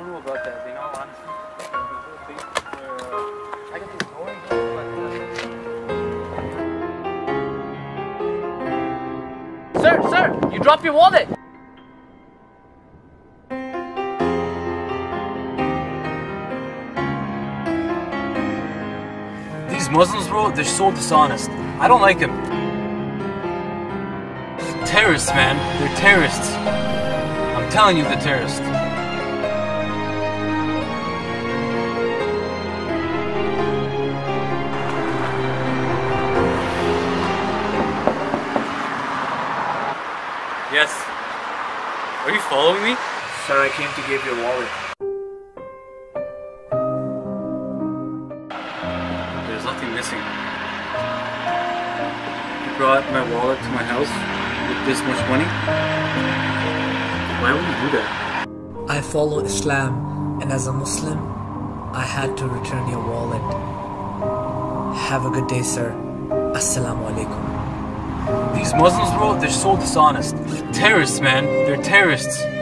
know about that, you know, honestly. I get these annoying things like that. Sir, you dropped your wallet! These Muslims, bro, they're so dishonest. I don't like them. Terrorists, man. They're terrorists. I'm telling you, they're terrorists. Yes. Are you following me? Sir, I came to give you a wallet. There's nothing missing. You brought my wallet to my house with this much money? Why would you do that? I follow Islam, and as a Muslim, I had to return your wallet. Have a good day, sir. Assalamu alaikum. These Muslims, bro, they're so dishonest. Terrorists, man. They're terrorists.